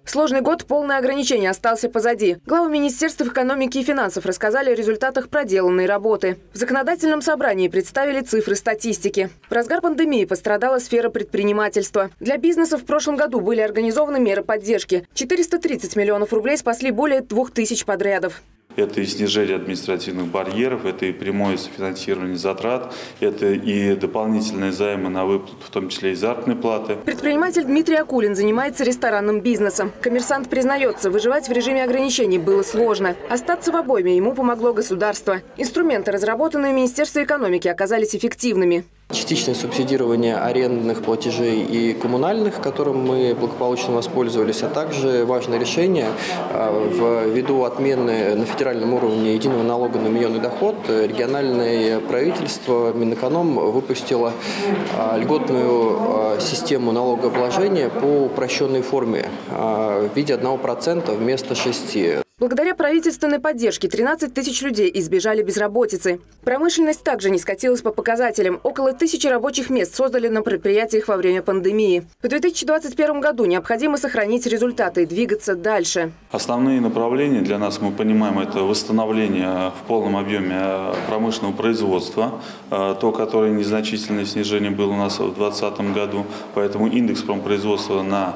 Сложный год, полное ограничение остался позади. Главы Министерств экономики и финансов рассказали о результатах проделанной работы. В законодательном собрании представили цифры статистики. В разгар пандемии пострадала сфера предпринимательства. Для бизнеса в прошлом году были организованы меры поддержки. 430 миллионов рублей спасли более 2000 подрядов. Это и снижение административных барьеров, это и прямое софинансирование затрат, это и дополнительные займы на выплату, в том числе и заработной платы. Предприниматель Дмитрий Акулин занимается ресторанным бизнесом. Коммерсант признается, выживать в режиме ограничений было сложно. Остаться в обойме ему помогло государство. Инструменты, разработанные в Министерстве экономики, оказались эффективными. Частичное субсидирование арендных платежей и коммунальных, которым мы благополучно воспользовались, а также важное решение ввиду отмены на федеральном уровне единого налога на вмененный доход. Региональное правительство Минэконом выпустило льготную систему налогообложения по упрощенной форме в виде 1% вместо 6%. Благодаря правительственной поддержке 13 тысяч людей избежали безработицы. Промышленность также не скатилась по показателям. Около 1000 рабочих мест создали на предприятиях во время пандемии. В 2021 году необходимо сохранить результаты и двигаться дальше. Основные направления для нас, мы понимаем, это восстановление в полном объеме промышленного производства, то, которое незначительное снижение было у нас в 2020 году. Поэтому индекс промпроизводства на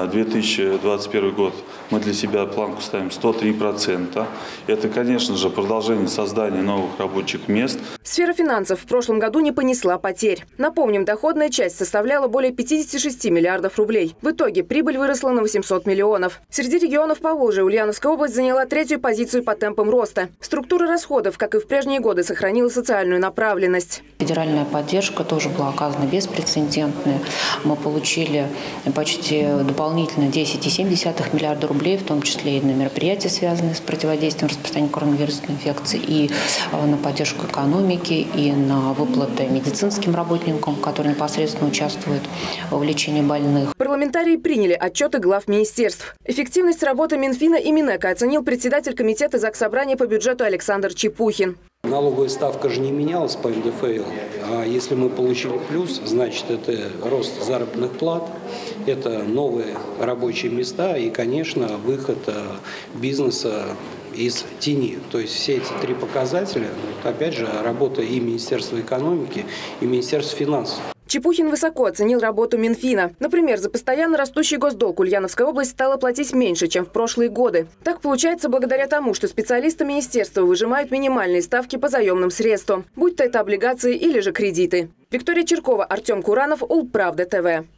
2021 год мы для себя планку ставим 103%. Это, конечно же, продолжение создания новых рабочих мест. Сфера финансов в прошлом году не понесла потерь. Напомним, доходная часть составляла более 56 миллиардов рублей. В итоге прибыль выросла на 800 миллионов. Среди регионов Поволжья Ульяновская область заняла 3-ю позицию по темпам роста. Структура расходов, как и в прежние годы, сохранила социальную направленность. Федеральная поддержка тоже была оказана беспрецедентная. Мы получили почти дополнительно 10,7 миллиарда рублей, в том числе и на мероприятия, связанные с противодействием распространения коронавирусной инфекции, и на поддержку экономики, и на выплаты медицинским работникам, которые непосредственно участвуют в лечении больных. Парламентарии приняли отчеты глав министерств. Эффективность работы Минфина и Минэка оценил председатель комитета Заксобрания по бюджету Александр Чепухин. Налоговая ставка же не менялась по НДФЛ, а если мы получили плюс, значит это рост заработных плат, это новые рабочие места и, конечно, выход бизнеса из тени. То есть все эти 3 показателя, опять же, работа и Министерства экономики, и Министерства финансов. Чепухин высоко оценил работу Минфина. Например, за постоянно растущий госдолг Ульяновская область стала платить меньше, чем в прошлые годы. Так получается благодаря тому, что специалисты министерства выжимают минимальные ставки по заемным средствам, будь то это облигации или же кредиты. Виктория Черкова, Артем Куранов, Улправда ТВ.